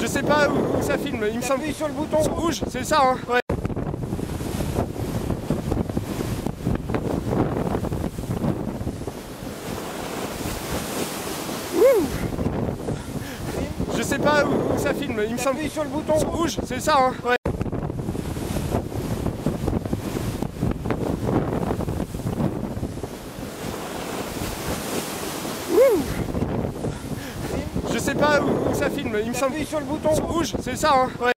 sais pas où ça filme, il me semble. Appuie sur le bouton Rouge, c'est ça, hein, ouais. Je sais pas où ça filme, il me semble. Appuie sur le bouton Rouge, c'est ça, hein, ouais. Je sais pas où ça filme, il me semble. Appuie sur le bouton Rouge, c'est ça, hein, ouais.